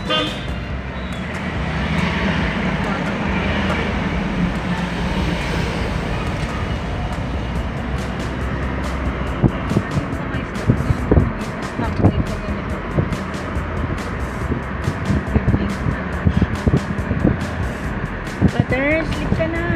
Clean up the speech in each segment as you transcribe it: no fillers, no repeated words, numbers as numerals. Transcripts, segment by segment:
Butter, sleep ka na.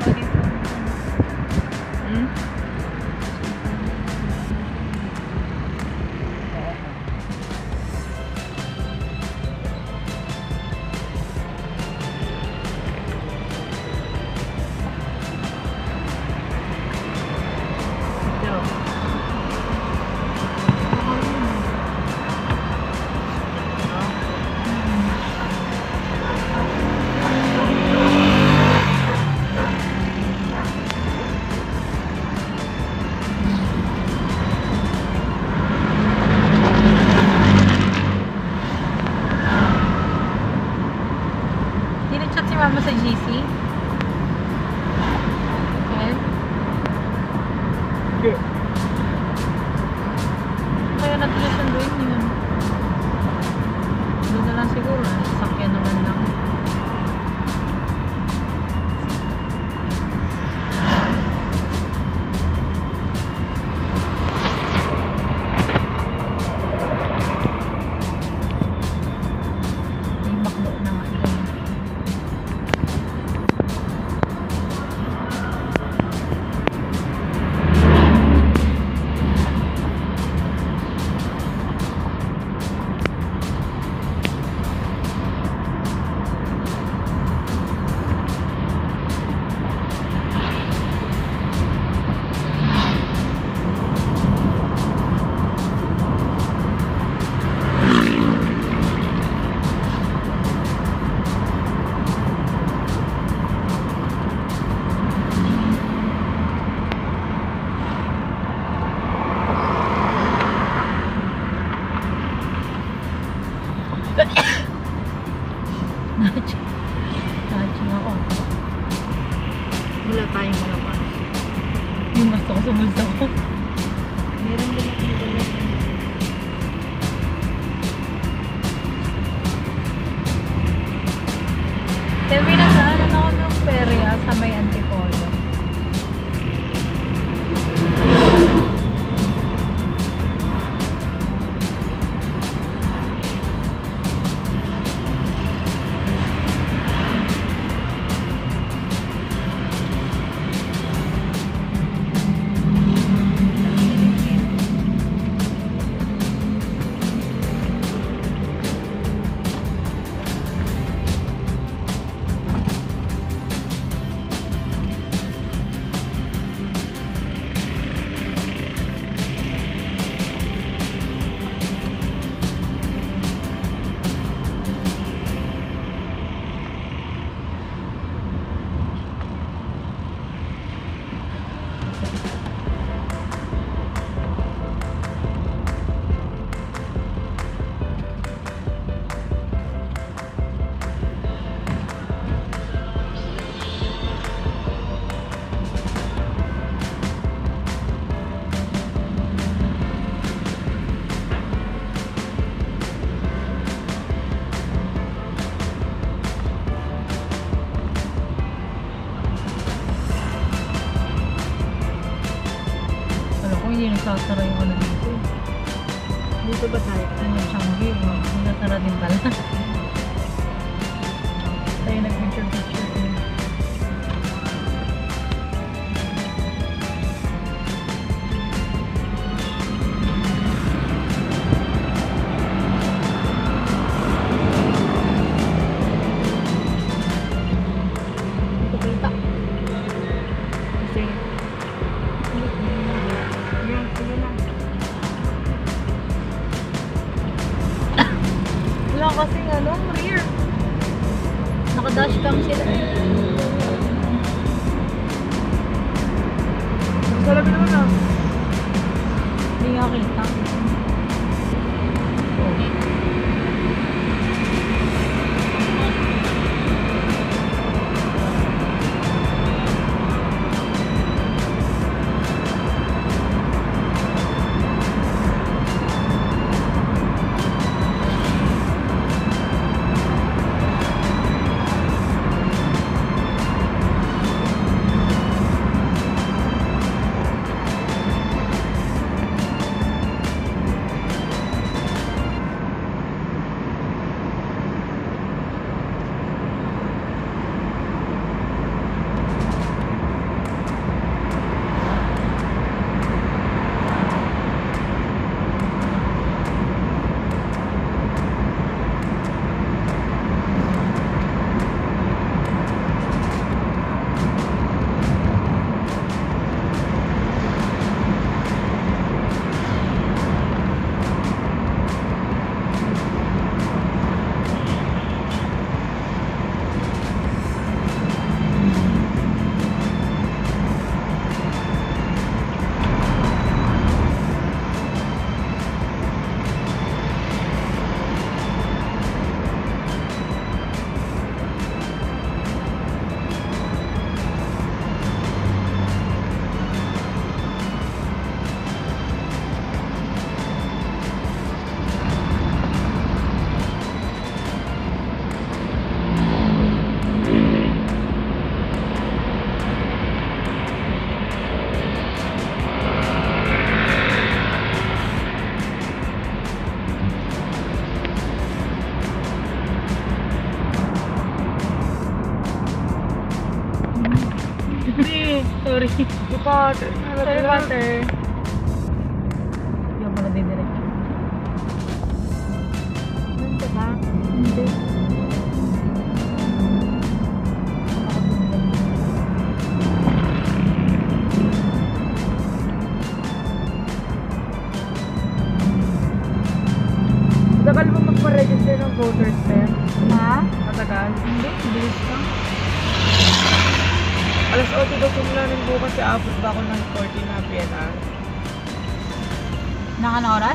Mama sa GC? Okay. Yeah. Kaya natin na sunduin yun. Doon na lang siguro. Sakyan naman lang. May makdo na nga. Naching ako. Wala tayong mga pa. Yung gusto ko sa bulsa ko. Meron din ako dito. Sabi na saan ako ng perya sa may Antipolo. Hindi nagsasara yung ano dito. Dito ba tayo? Ano yung Changi? Nasara din pala. Tayo nag-picture-picture. Wala kasi ano, rear. Naka-dashcam sila eh. Salabi naman na. Hindi nga kita. Sorry. Di ba? Sorry, Pater. Hindi ako pala didiretso. Nandito ba? Hindi. Matagal mo magpa-register ng voters pen? Ha? Matagal? Hindi. Bilis lang. Alas 8 daw simula ng bukas sa abot ba ako ng 40 na PNR? Nang ano oras?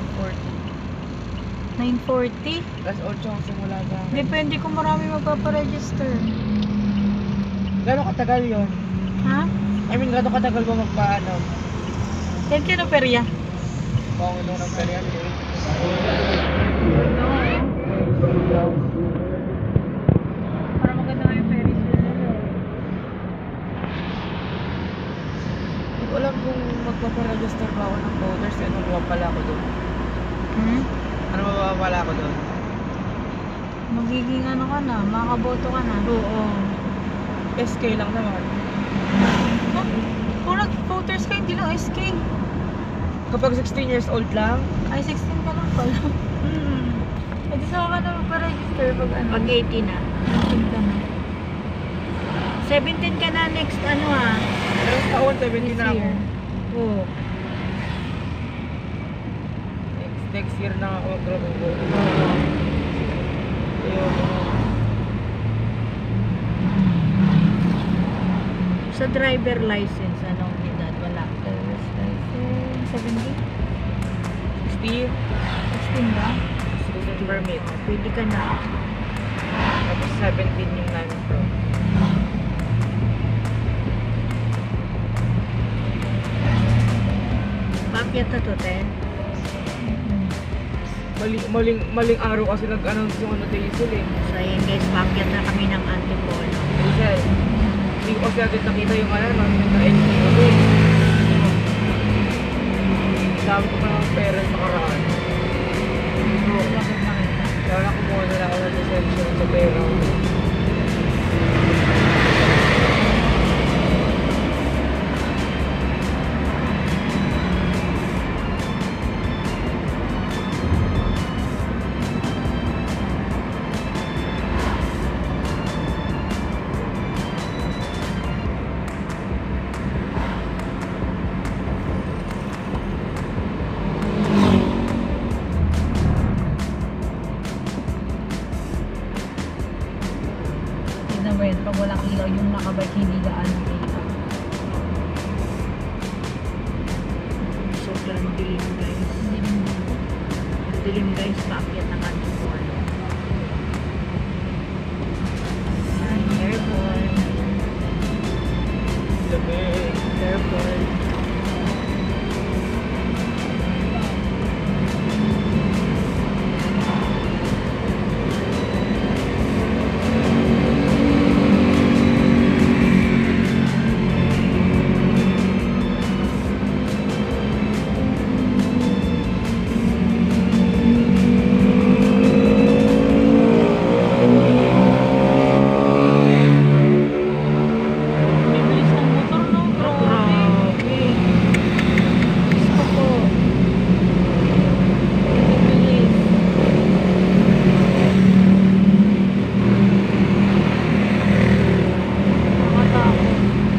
9:40. 9:40. Alas 8 ang simula sa akin. Depende kung marami magpaparegister. Gano'ng katagal yun? Ha? I mean, gano'ng katagal ba magpaano? Yan kino perya? Pangulo ng Perian. Para maganda nga yung Ferris wheel nila. Hindi ko alam kung magpaparegister ba ako ng voters. Ano mapapala ko doon? Ano mapapala ko doon? Magiging ano ka na, makaboto ka na. Oo. SK lang naman. Huh? Kung nag-voters ka, hindi lang SK. Kapag 16 years old lang? Ay, 16 ka lang pala. Eh, di saka ka na magpa-register pag ano. Pag 18 na. 18 ka na. 17 ka na next ano ah. Ilang taon? 17 na ako. year. Oo. Next year na ako mag-graduate. Ayun. Sa driver license, anong edad? Wala. Driver's license, 70? 60? 16 ba? Student permit. Pwede ka na. Tapos 17 yung non-pro. Pakyat na to, te. Maling araw kasi nag-announce yung ano Diesel eh. So, yun guys, pakyat na kami ng Antipolo. Diesel. Hindi ko kasi agad nakita yung ano, naka-NTV eh. Sabi ko pa ng parents nakaraan. Oo, bakit makita? Kaya na kumuha na ako ng deception sa pera. Tignan mo yun, pag walang ilaw, yung nakabike hindi gaano kita. Sobrang dilim guys. Ang dilim guys, pakyat ng Antipolo. Yan, airport. Lamig. Airport. Bibilis ng motor, no? Grabe. Gusto ko. Bibilis. Nakatakot.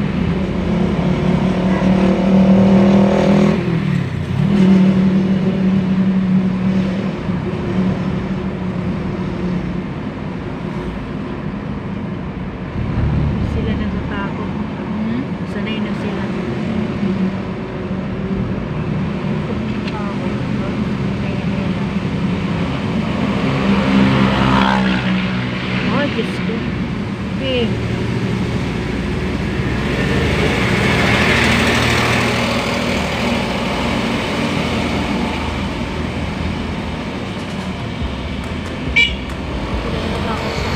Sila natatakot. Sanay na sila. Oh, Diyos ko. Okay.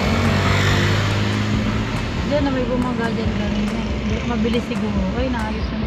Diyan na may bumaga dyan kanina. Mabilis siguro. Ay, naayos na